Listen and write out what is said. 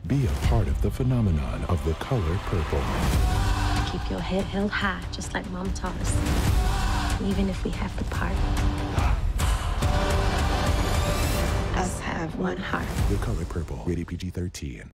Be a part of the phenomenon of the color purple. Keep your head held high, just like Mom taught us. Even if we have to part. Us have one heart. The color purple. Rated PG-13.